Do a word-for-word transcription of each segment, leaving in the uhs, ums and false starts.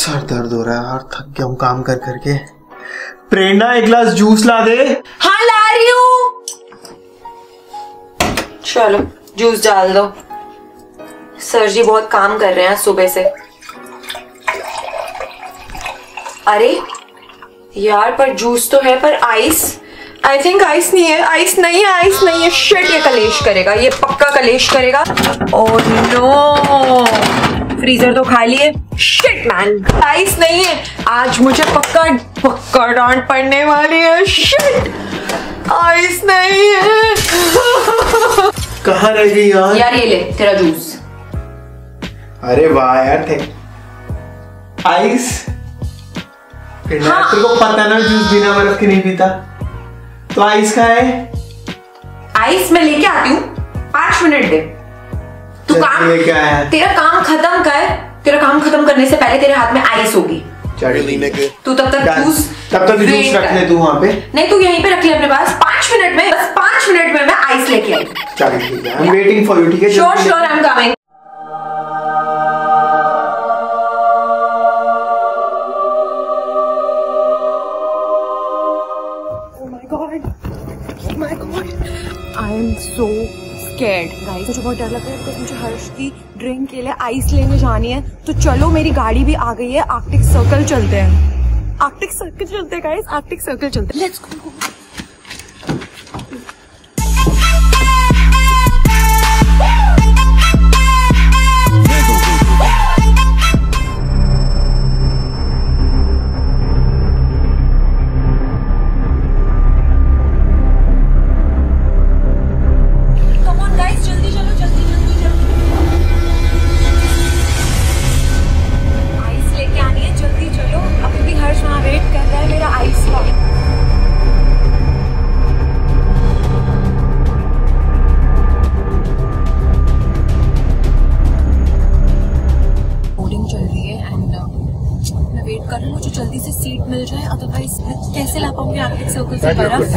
Sir दर्द हो रहा है यार, थक गया हूँ काम कर करके। प्रेरणा एक गिलास जूस ला दे। हाँ ला रही हूँ। चलो जूस डाल दो। सर जी बहुत काम कर रहे हैं सुबह से। अरे यार पर जूस तो है, पर आइस, आई थिंक आइस नहीं है। आइस नहीं है, आइस नहीं है। शिट, ये कलेश करेगा, ये पक्का कलेश करेगा। ओह नो, फ्रीजर तो खाली है। शिट मैन, आइस नहीं है। आज मुझे पक्का पक्का डांट पड़ने वाली है। शिट, आइस नहीं है। कहाँ रह गई यार? यार ये ले तेरा जूस। अरे वाह यार, थे आइस। हाँ। तेरे को पता ना जूस बिना बर्फ के नहीं पीता, तो आइस का है। आइस मैं लेके आती हूँ, पांच मिनट दे। तू काम लेके आया। तेरा काम खत्म कर। तेरा काम खत्म करने से पहले तेरे हाथ में आइस होगी। तू तब तक जूस तब तक जूस रख ले तू वहाँ पे। नहीं, तू यहीं पे रख ले अपने पास। पांच मिनट में, बस पांच मिनट में मैं आइस लेके आई। चल ठीक है, I am waiting for you. ठीक है, sure sure I am coming. I am so scared guys, मुझे बहुत डर लग रहा है बिकॉज मुझे हर्ष की ड्रिंक के लिए आइस लेने जानी है। तो चलो, मेरी गाड़ी भी आ गई है। आर्कटिक सर्कल चलते हैं। आर्कटिक सर्कल चलते हैं गाइस, आर्कटिक सर्कल चलते हैं। Let's go. मुझे जल्दी से सीट मिल जाए, अदरवाइज कैसे ला पाऊंगी आर्कटिक सर्कल से बर्फ।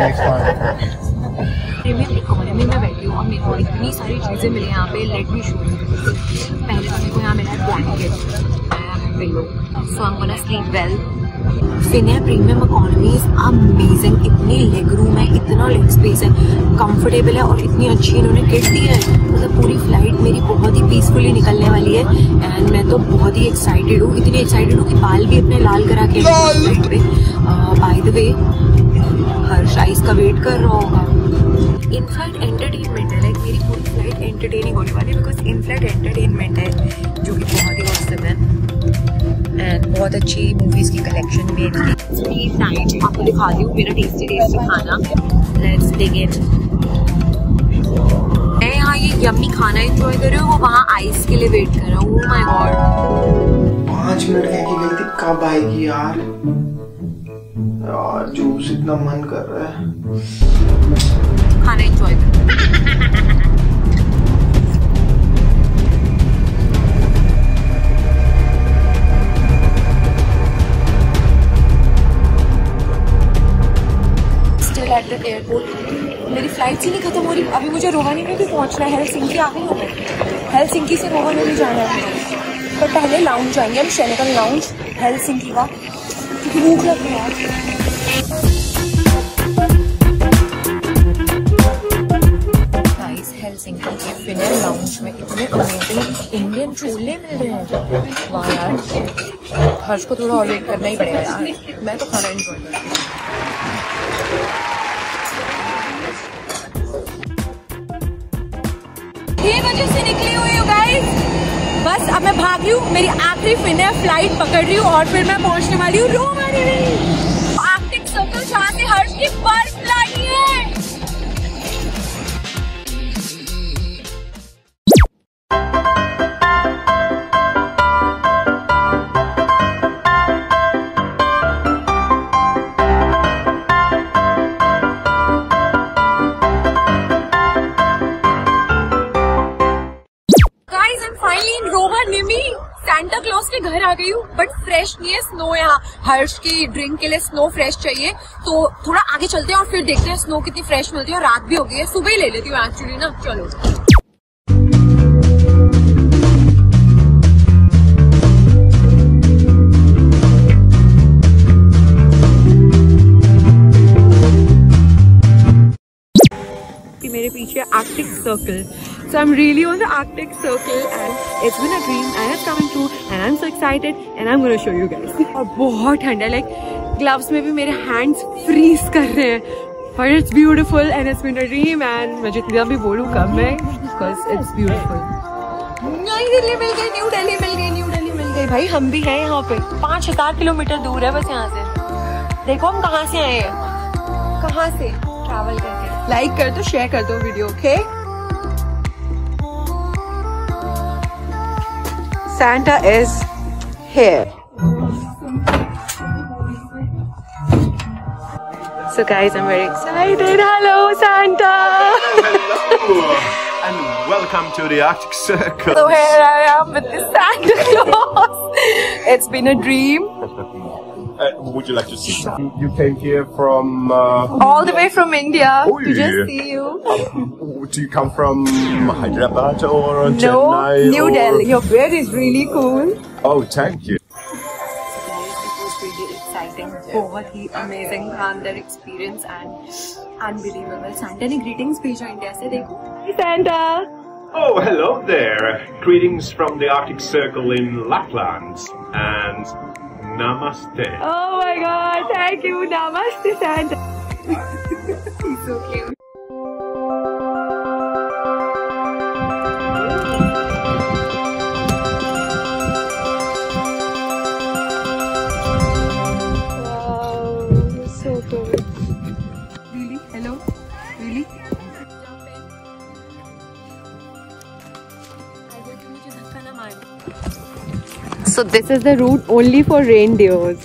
प्रीमियम इकोनॉमी में बैठी हूँ और मेरे को इतनी सारी चीजें मिली यहाँ पे। Let me show you. पहले तो मेरे को यहाँ मिला है blanket, pillow, so I am gonna sleep well. Finnair premium economy is amazing. इतनी लेग रूम है, इतना लेग स्पेस है, कंफर्टेबल है और इतनी अच्छी इन्होंने किट दी है। मतलब पूरी फ्लाइट मेरी बहुत ही पीसफुली निकलने वाली है एंड मैं तो बहुत ही एक्साइटेड हूँ। इतनी एक्साइटेड हूँ कि बाल भी अपने लाल करा के फ्लाइट पे। बाय द वे, हर्ष आइस का वेट कर रहा होगा। इन फ्लाइट एंटरटेनमेंट है, लाइक मेरी पूरी फ्लाइट एंटरटेनिंग होने वाली है बिकॉज इन फ्लाइट एंटरटेनमेंट है, जो कि बहुत ही औसम है एंड बहुत अच्छी मूवीज की कलेक्शन भी है। प्लीज टाइम आपको दिखाती हूँ मेरा टेस्टी टेस्टी खाना। Let's dig in. मैं यहाँ ये यम्मी खाना एंजॉय कर रही हूँ, वो वहाँ आइस के लिए वेट कर रहा हूँ। माय गॉड, पाँच मिनट कह के गई थी, कब आएगी यार? यार जूस इतना मन कर रहा है। खाना एंजॉय कर। एट द एयरपोर्ट मेरी फ्लाइट ही नहीं खत्म हो रही। अभी मुझे रोवानिमी भी पहुंचना है। हेलसिंकी आ गई हूँ मैं। हेलसिंकी से रोवानिमी जाना है, पर पहले लाउंज जाएंगे हम, शेनेगल लाउंज हेलसिंकी का, क्योंकि भूख लग रही है। गाइस, हेलसिंकी के फिनेयर लाउंज में इतने अमेजिंग इंडियन चूल्हे मिल रहे हैं। वाह यार, हर्ष को थोड़ा और वेट करना ही पड़ेगा यार। मैं तो खाना एंजॉय कर रही हूँ। ये वजह से निकली हुई हूँ गाइस। बस अब मैं भाग रही हूँ, मेरी आखिरी फिनेयर फ्लाइट पकड़ रही हूँ और फिर मैं पहुंचने वाली हूँ रोवानिमी। आर्कटिक सर्कल जहाँ से हर्ष की बर्फ लाई है। रोवानिमी सैंटा क्लॉज के घर आ गई हूँ, बट फ्रेश नहीं है स्नो। यहाँ हर्ष की ड्रिंक के लिए स्नो फ्रेश चाहिए, तो थोड़ा आगे चलते हैं और फिर देखते हैं स्नो कितनी फ्रेश मिलती है। और रात भी हो गई है, सुबह ही ले लेती हूँ एक्चुअली ना। चलो किया Arctic Circle. So I'm really on the Arctic Circle and it's been a dream and it's coming true and I'm so excited and I'm gonna show you guys. और बहुत ठंडा है, like gloves में भी मेरे hands freeze कर रहे हैं. But it's beautiful and it's been a dream and मैं जितना भी बोलूँ कम है because it's beautiful. नई दिल्ली मिल गई, न्यू दिल्ली मिल गई, न्यू दिल्ली मिल गई. भाई हम भी हैं यहाँ पे, पाँच हजार किलोमीटर दूर है बस यहाँ से. देखो हम कहाँ से आए हैं, कहाँ से ट्रैवल करके. लाइक कर दो, शेयर कर दो video, okay? Santa is here. So guys, I'm very excited. Hello, Santa. Hello, and welcome to the Arctic Circle. So here I am with the Santa Claus. It's been a dream. Uh, would you like to see? You, you came here from uh, all the way from India oh, to yeah. just see you. Um, do you come from Hyderabad or no, Chennai? New or... Delhi. Your beard is really cool. Oh, thank you. बहुत ही amazing था अंदर experience and unbelievable. Santa ने greetings भेजा India से, देखो. Santa. Oh, hello there. Greetings from the Arctic Circle in Lapland and namaste. Oh my god, thank you. Namaste, Santa. He's so cute. So this is the route only for reindeers.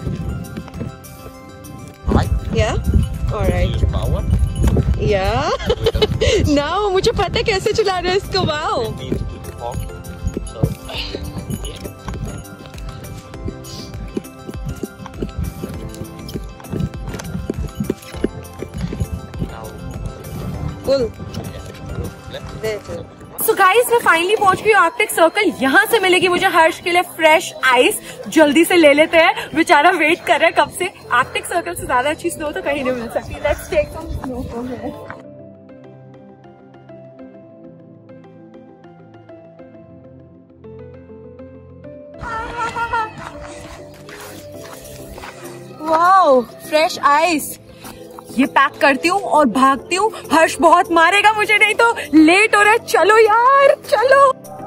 Right? Yeah. All right. Power. Yeah. Now मुझे पता है कैसे चलाना है इसको. Wow. Cool. So guys, मैं finally पहुंच गई आर्कटिक सर्कल. यहाँ से मिलेगी मुझे हर्ष के लिए फ्रेश आइस. जल्दी से ले लेते हैं, बेचारा वेट कर रहा है कब से. आर्कटिक सर्कल से ज्यादा अच्छी स्नो तो कहीं नहीं मिल सकती. Let's take some snow from here. Wow, fresh ice. ये पैक करती हूँ और भागती हूँ. हर्ष बहुत मारेगा मुझे, नहीं तो लेट हो रहा है. चलो यार, चलो.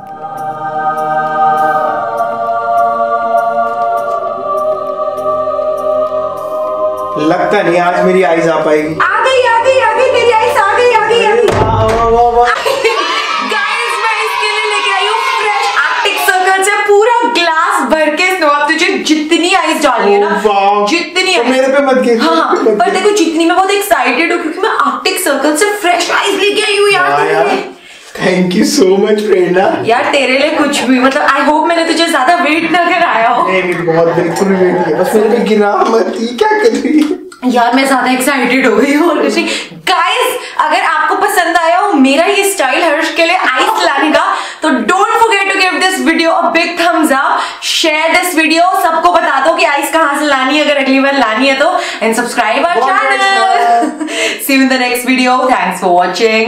लगता नहीं आज मेरी आइस आ पाएगी. आ गई, आ गई, आ गई मेरी आइस, आ गई, आ गई, आ गई. गाइस, मैं इसके लिए लेके आई हूँ फ्रेश आर्कटिक सर्कल से पूरा ग्लास भर के स्नो. अब तुझे जितनी आइस डालनी है ना, जितनी तो मेरे पे मत गिर. हाँ, पर देखो जितनी मैं बहुत एक्साइटेड हूँ क्योंकि मैं आर्कटिक सर्कल से फ्रेश आइस लेके आई हूँ यार. Thank you so much Prerna. यार तेरे लिए कुछ भी, मतलब आई होप मैंने तुझे ज्यादा वेट न कराया हो. नहीं नहीं, बहुत बिल्कुल वेट किया, बस मेरे पे गिरा मत. क्या कर रही है यार, मैं ज्यादा एक्साइटेड हो गई हूँ. और कुछ नहीं. गाइस, अगर आपको पसंद आया हो मेरा ये स्टाइल हर्ष के लिए आइस लाने का, तो don't forget to give this video a big thumbs up. Share this video, सबको बता दो कि आइस कहाँ से लानी है अगर अगली बार लानी है तो. And subscribe our channel. See you in the next video. Thanks for watching.